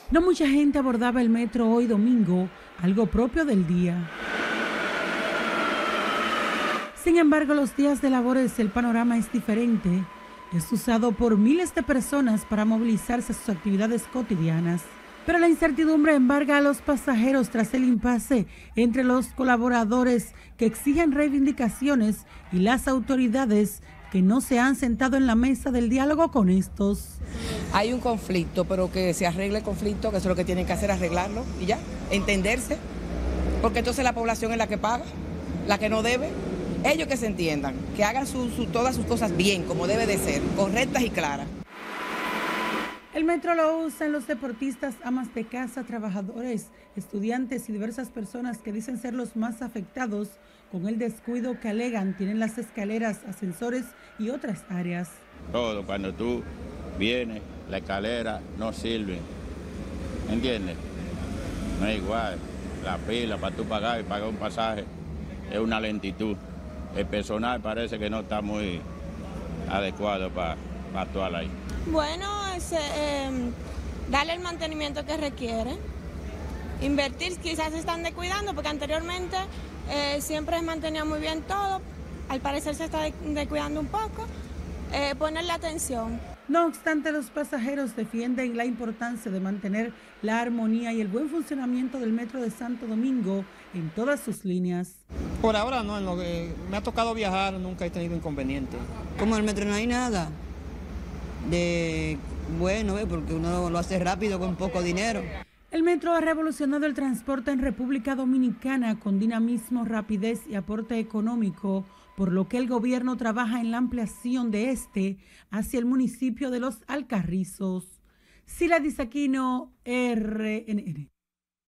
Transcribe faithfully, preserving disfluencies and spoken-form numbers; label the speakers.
Speaker 1: No mucha gente abordaba el metro hoy domingo, algo propio del día. Sin embargo, los días de labores el panorama es diferente. Es usado por miles de personas para movilizarse a sus actividades cotidianas. Pero la incertidumbre embarga a los pasajeros tras el impasse entre los colaboradores que exigen reivindicaciones y las autoridades que no se han sentado en la mesa del diálogo con estos.
Speaker 2: Hay un conflicto, pero que se arregle el conflicto, que eso es lo que tienen que hacer, arreglarlo y ya, entenderse, porque entonces la población es la que paga, la que no debe. Ellos que se entiendan, que hagan su, su, todas sus cosas bien, como debe de ser, correctas y claras.
Speaker 1: El metro lo usan los deportistas, amas de casa, trabajadores, estudiantes y diversas personas que dicen ser los más afectados con el descuido que alegan tienen las escaleras, ascensores y otras áreas.
Speaker 3: Todo, cuando tú vienes, la escalera no sirve, ¿entiendes? No es igual, la pila para tú pagar y pagar un pasaje es una lentitud. El personal parece que no está muy adecuado para, para actuar ahí.
Speaker 4: Bueno, es, eh, darle el mantenimiento que requiere. Invertir, quizás se están descuidando porque anteriormente eh, siempre mantenía muy bien todo. Al parecer se está descuidando un poco. Eh, ponerle atención.
Speaker 1: No obstante, los pasajeros defienden la importancia de mantener la armonía y el buen funcionamiento del metro de Santo Domingo en todas sus líneas.
Speaker 5: Por ahora no, en lo que me ha tocado viajar nunca he tenido inconveniente.
Speaker 6: Como en el metro no hay nada de bueno, ¿eh? Porque uno lo hace rápido con poco dinero.
Speaker 1: El metro ha revolucionado el transporte en República Dominicana con dinamismo, rapidez y aporte económico, por lo que el gobierno trabaja en la ampliación de este hacia el municipio de Los Alcarrizos. Sila Disaquino, R N N.